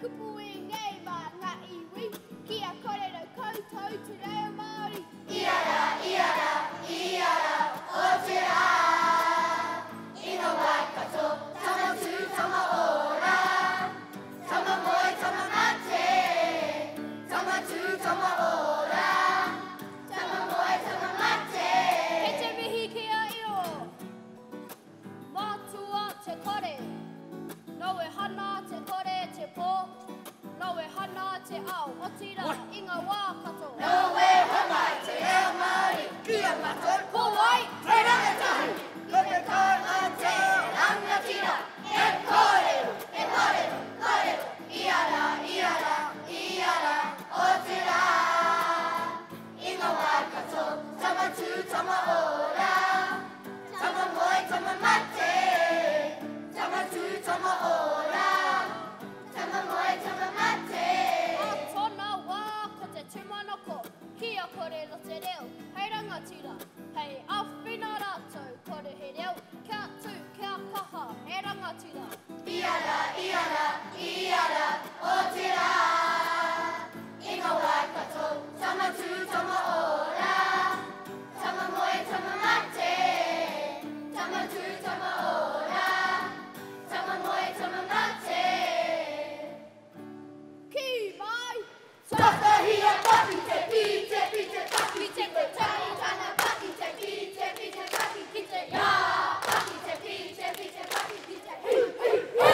kupu I ngai ma ngā iwi, kia korero koutou te reo Māori. Iara, iara, iara, o te rā. Ino Waikato, tama tū, tama ora. Tama moe, tama mate. Tama tū, tama ora. Tama moe, tama mate. Ke te mihi kia io. Mātua te kore. No e hana te kore te pō. No e hana te ao. O tira, inga Waikato. No e hana te reo Māori. Kia mato. Ko wai, te rangatahi. Ko te kōna te rangatira. E kōrero, e kōrero, kōrero. Iara, iara, iara, o te rā. Inga Waikato, tama tū, tama ora. Tama moe, tama mate. Tama tū, tama ora. Tama moe, tama mate. A tōna wā ko te tūmanoko. Kia kōrero te reo. Hei rangatira. Hei awhina rātou. Kore he reo. Kia tū, kia kaha. Hei rangatira. Iara, iara, iara, o te rā. Inga Waikato, tama tū, tama ora. Tama moe, tama mate. Tama tū, tama ora. Tama moe, tama mate. Ki mai. Takahia paki te pi, te pi te paki, te te tangi tana paki te pi, te pi te paki, ki te ia. Paki te pi, te pi te paki, ki te hi, hi, hi.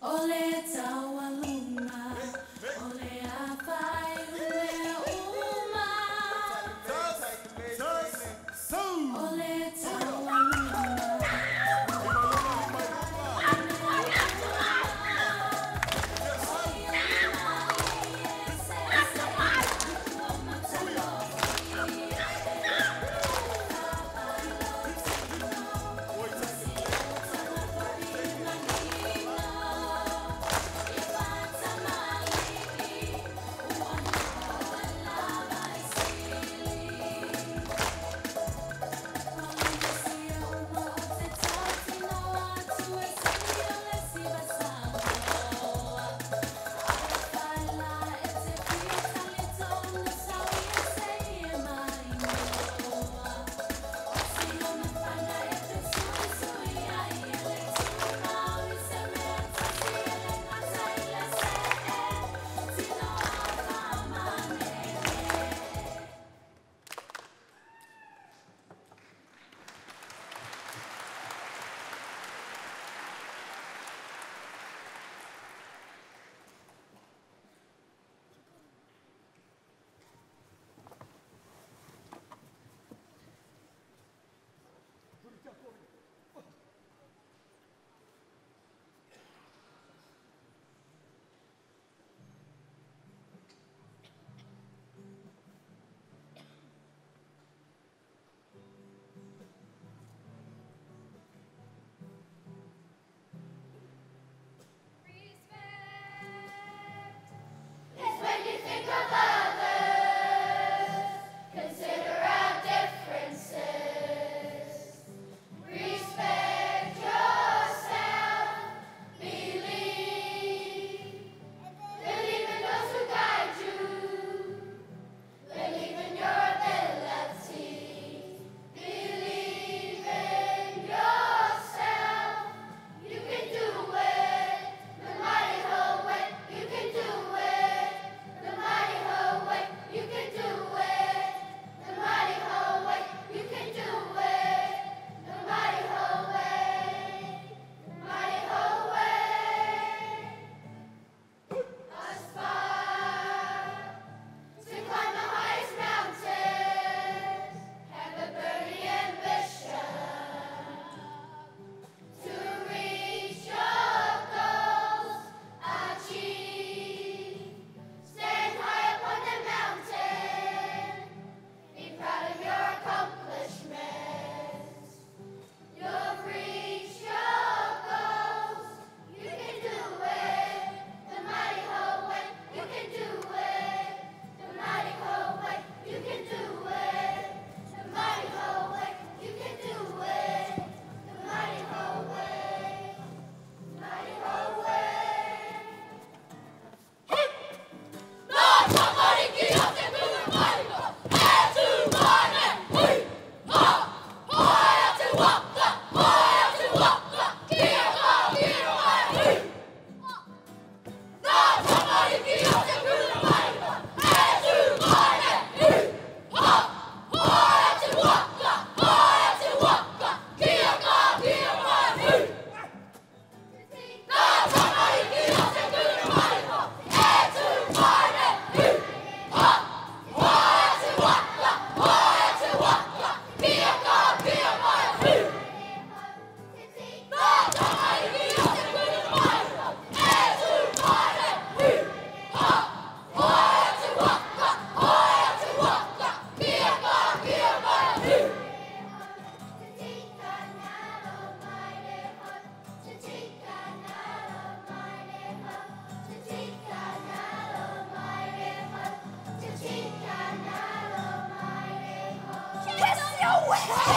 Kiss your way.